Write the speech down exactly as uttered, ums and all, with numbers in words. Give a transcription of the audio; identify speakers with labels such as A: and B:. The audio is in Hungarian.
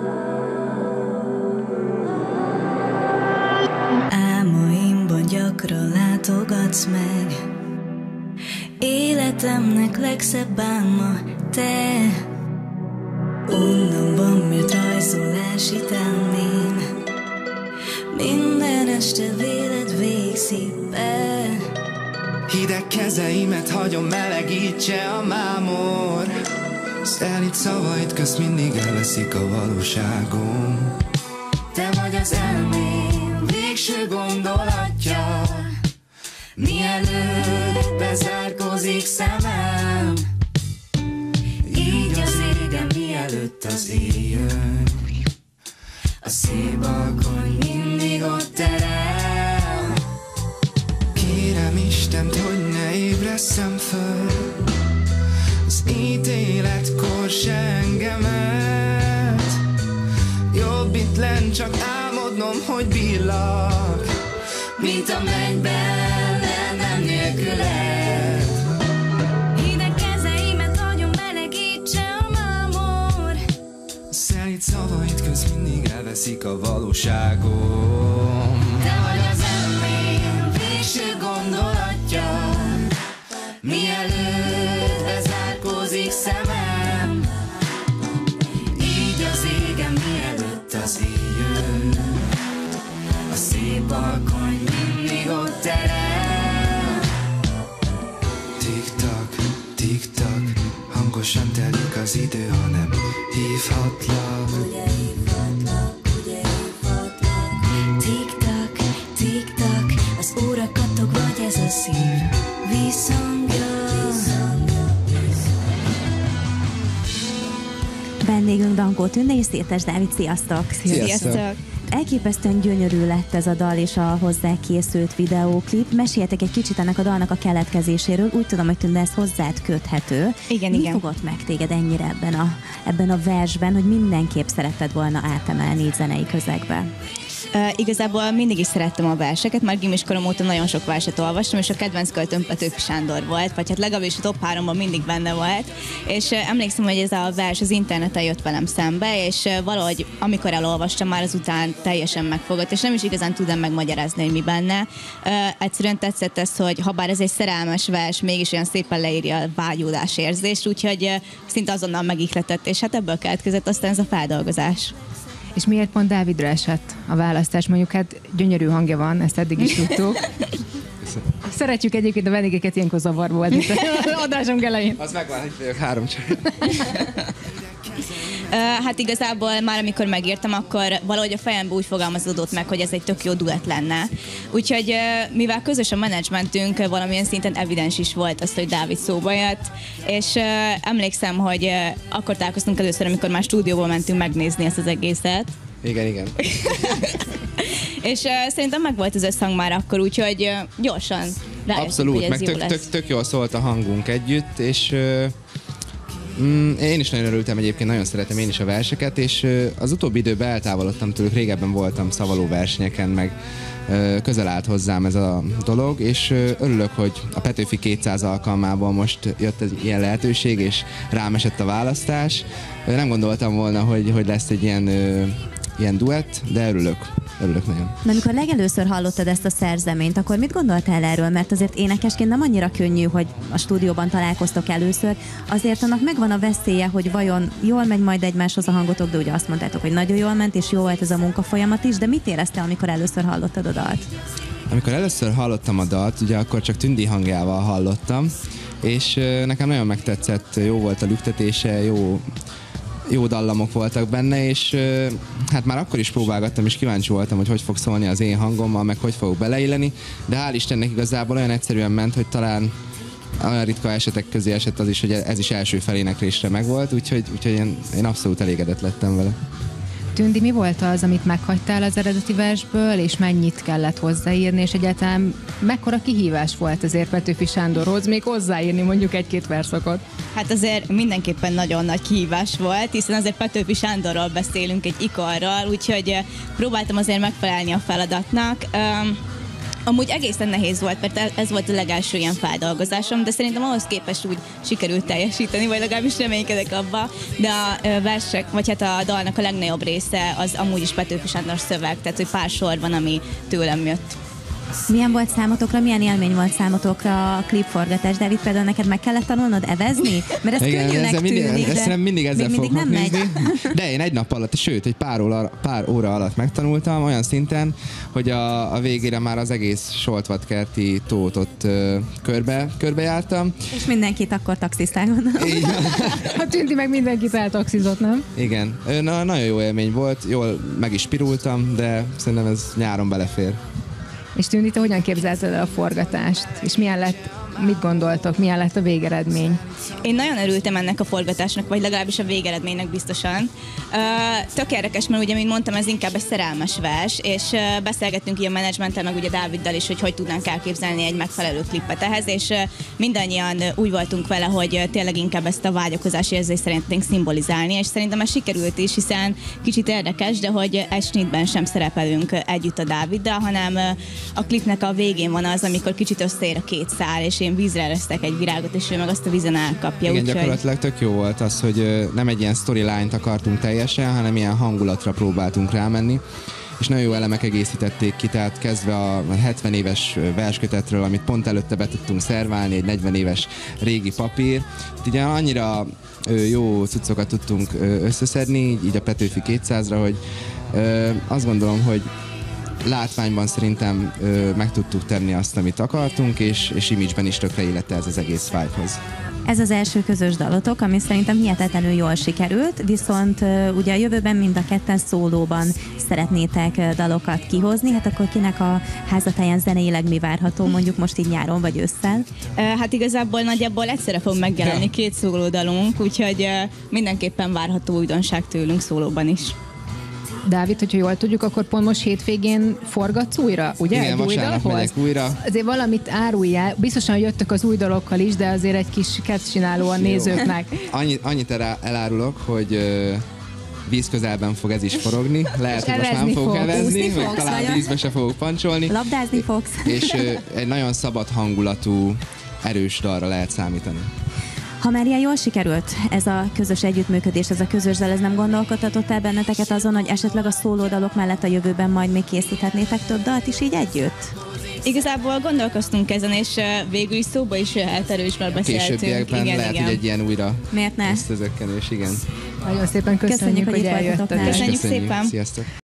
A: Álmaimban gyakran látogatsz meg, életemnek legszebb álma te. Onnan miért rajzolás itelném, minden este véled végzik be.
B: Hideg kezeimet hagyom, melegítse a mámor. Szelíd szavaid közt mindig elveszik a valóságom. Te vagy az elmém végső gondolatja, mielőtt bezárkózik szemem. Így az égen, mielőtt az éj jön, a szép balkony mindig ott terem. Kérem Istent, hogy ne ébresszem föl az ítéletkor se engemet. Jobb itt lenn, csak álmodnom, hogy billag, mint a mennyben lennem nélküled.
A: Hideg kezeimet hagyom, melegítse a mámor.
B: Szelíd szavaid közt mindig elveszik a valóságom.
A: Te vagy az elmém végső gondolatja, mielőtt bezárkózik szemem. Így az égen, mielőtt az éj jön, a szép balkony mindig ott terem.
B: Tik-tak, tik-tak, hangosan telik az idő, ha nem hívhatlak.
A: Tik-tak, tik-tak, az óra kattog, vagy ez a szív visszhangja.
C: Vendégünk Dankó Tünde és Szirtes Dávid, sziasztok!
D: Sziasztok!
C: Elképesztően gyönyörű lett ez a dal és a hozzá készült videóklip. Meséljetek egy kicsit ennek a dalnak a keletkezéséről. Úgy tudom, hogy Tünde, ez hozzád köthető.
D: Igen,
C: Mi
D: igen.
C: fogott meg téged ennyire ebben a, ebben a versben, hogy mindenképp szeretted volna átemelni így zenei közegbe?
D: Uh, igazából mindig is szerettem a verseket, már gimiskorom óta nagyon sok verset olvastam, és a kedvenc költőm Petőfi Sándor volt, vagy hát legalábbis a top háromban mindig benne volt, és uh, emlékszem, hogy ez a vers az interneten jött velem szembe, és uh, valahogy amikor elolvastam, már azután teljesen megfogott, és nem is igazán tudom megmagyarázni, hogy mi benne. Uh, egyszerűen tetszett ez, hogy ha bár ez egy szerelmes vers, mégis olyan szépen leírja a vágyódás érzést, úgyhogy uh, szinte azonnal megihletett, és hát ebből keletkezett aztán ez a feldolgozás.
E: És miért pont Dávidra esett a választás? Mondjuk hát gyönyörű hangja van, ezt eddig is tudtuk. Szeretjük egyébként a vendégeket ilyenkor zavarba adni adásunk elején.
B: Az megvan, hogy vagyok három csak.
D: Uh, hát igazából már amikor megírtam, akkor valahogy a fejemben úgy fogalmazódott meg, hogy ez egy tök jó duett lenne. Úgyhogy uh, mivel közös a menedzsmentünk, uh, valamilyen szinten evidens is volt az, hogy Dávid szóba jött, és uh, emlékszem, hogy uh, akkor találkoztunk először, amikor már stúdióból mentünk megnézni ezt az egészet.
B: Igen, igen.
D: És uh, szerintem meg volt az összhang már akkor, úgyhogy uh, gyorsan rájöttünk,
F: Abszolút,
D: hogy ez
F: meg
D: jó
F: tök,
D: lesz.
F: tök, tök jól szólt a hangunk együtt, és uh, mm, én is nagyon örültem egyébként, nagyon szeretem én is a verseket, és uh, az utóbbi időben eltávolodtam tőlük, régebben voltam szavaló versenyeken, meg uh, közel állt hozzám ez a dolog, és uh, örülök, hogy a Petőfi kétszáz alkalmából most jött egy ilyen lehetőség, és rám esett a választás. Uh, nem gondoltam volna, hogy, hogy lesz egy ilyen uh, ilyen duett, de örülök, örülök nagyon.
C: Na, amikor legelőször hallottad ezt a szerzeményt, akkor mit gondoltál erről? Mert azért énekesként nem annyira könnyű, hogy a stúdióban találkoztok először. Azért annak megvan a veszélye, hogy vajon jól megy majd egymáshoz a hangotok, de ugye azt mondtátok, hogy nagyon jól ment, és jó volt ez a munkafolyamat is, de mit éreztél, amikor először hallottad a dalt?
F: Amikor először hallottam a dalt, ugye akkor csak Tündi hangjával hallottam, és nekem nagyon megtetszett, jó volt a lüktetése, jó jó dallamok voltak benne, és hát már akkor is próbálgattam, és kíváncsi voltam, hogy hogy fog szólni az én hangommal, meg hogy fogok beleilleni, de hál' Istennek igazából olyan egyszerűen ment, hogy talán olyan ritka esetek közé esett az is, hogy ez is első feléneklésre megvolt, úgyhogy, úgyhogy én, én abszolút elégedett lettem vele.
E: Tündi, mi volt az, amit meghagytál az eredeti versből, és mennyit kellett hozzáírni, és egyáltalán mekkora kihívás volt azért Petőfi Sándorhoz még hozzáírni mondjuk egy-két verszakot?
D: Hát azért mindenképpen nagyon nagy kihívás volt, hiszen azért Petőfi Sándorról beszélünk, egy ikonról, úgyhogy próbáltam azért megfelelni a feladatnak. Amúgy egészen nehéz volt, mert ez volt a legelső ilyen feldolgozásom, de szerintem ahhoz képest úgy sikerült teljesíteni, vagy legalábbis reménykedek abba, de a versek, vagy hát a dalnak a legnagyobb része az amúgy is Petőfi Sándor szöveg, tehát hogy pár sor van, ami tőlem jött.
C: Milyen volt számotokra, milyen élmény volt számotokra a klipforgatás? Dávid, például neked meg kellett tanulnod evezni? Mert ez
F: Igen,
C: könnyűnek
F: mindig,
C: tűnik,
F: ezt
C: de
F: mindig ezzel
C: még mindig nem megy.
F: nézni. De én egy nap alatt, sőt, egy pár óra, pár óra alatt megtanultam, olyan szinten, hogy a, a végére már az egész Soltvatkerti tót ott ö, körbe, körbejártam.
C: És mindenkit akkor taxisztál, gondolom.
F: Így,
E: A Tünti meg mindenkit eltaxizott, nem?
F: igen, na, nagyon jó élmény volt, jól meg is pirultam, de szerintem ez nyáron belefér.
E: És Tündi, te hogyan képzelted el a forgatást? És milyen lett, mit gondoltok, milyen lett a végeredmény?
D: Én nagyon örültem ennek a forgatásnak, vagy legalábbis a végeredménynek biztosan. Uh, tök érdekes, mert ugye, mint mondtam, ez inkább egy szerelmes vers, és uh, beszélgettünk így a menedzsmenttel, meg ugye Dáviddal is, hogy hogy tudnánk elképzelni egy megfelelő klippet ehhez, és uh, mindannyian uh, úgy voltunk vele, hogy uh, tényleg inkább ezt a vágyakozási érzést szeretnénk szimbolizálni, és szerintem ez sikerült is, hiszen kicsit érdekes, de hogy egy snitben sem szerepelünk uh, együtt a Dáviddal, hanem uh, a klipnek a végén van az, amikor kicsit összeér a két szál, és én vízre eresztek egy virágot, és ő meg azt a vízen elkapja.
F: Igen,
D: úgy,
F: gyakorlatilag tök jó volt az, hogy ö, nem egy ilyen storyline-t akartunk teljesen, hanem ilyen hangulatra próbáltunk rámenni, és nagyon jó elemek egészítették ki, tehát kezdve a hetven éves verskötetről, amit pont előtte be tudtunk szerválni, egy negyven éves régi papír. Itt ugye annyira ö, jó cuccokat tudtunk ö, összeszedni, így, így a Petőfi kétszázra, hogy ö, azt gondolom, hogy látványban szerintem ö, meg tudtuk tenni azt, amit akartunk, és, és image-ben is tökre illette ez az egész vibe-hoz.
C: Ez az első közös dalotok, ami szerintem hihetetlenül jól sikerült, viszont uh, ugye a jövőben mind a ketten szólóban szeretnétek uh, dalokat kihozni, hát akkor kinek a házatáján zeneileg mi várható, mondjuk most így nyáron vagy ősszel?
D: Uh, hát igazából nagyjából egyszerre fog megjelenni két szólódalunk, úgyhogy uh, mindenképpen várható újdonság tőlünk szólóban is.
E: Dávid, hogyha jól tudjuk, akkor pont most hétvégén forgatsz újra, ugye?
F: Igen,
E: egy új
F: vasárnap
E: dalhoz?
F: megyek újra.
E: Azért valamit áruljál, biztosan jöttök az új dalokkal is, de azért egy kis kedvcsináló a nézőknek.
F: Annyit, annyit elá- elárulok, hogy ö, víz közelben fog ez is forogni. Lehet, hogy most már nem fogok
E: fog.
F: evezni,
C: Úszni
F: meg
C: fogsz,
F: talán
C: vagy?
F: vízbe se fogok pancsolni.
C: Labdázni fogsz?
F: És ö, egy nagyon szabad hangulatú, erős dalra lehet számítani.
C: Ha már ilyen jól sikerült ez a közös együttműködés, ez a közös dal, ez nem gondolkodhatott el benneteket azon, hogy esetleg a szólódalok mellett a jövőben majd még készíthetnétek több dalt is így együtt?
D: Igazából gondolkoztunk ezen, és uh, végül is szóba is jöhet, erről is már beszéltünk.
F: Későbbiekben
D: igen,
F: lehet,
D: igen.
F: hogy egy ilyen újra
C: Miért ne?
F: összezökkenés, igen.
E: Nagyon szépen köszönjük,
C: Köszönjük, hogy
E: hogy
C: itt voltatok
E: eljöttetek.
C: nálunk.
D: Köszönjük szépen.
F: Sziasztok!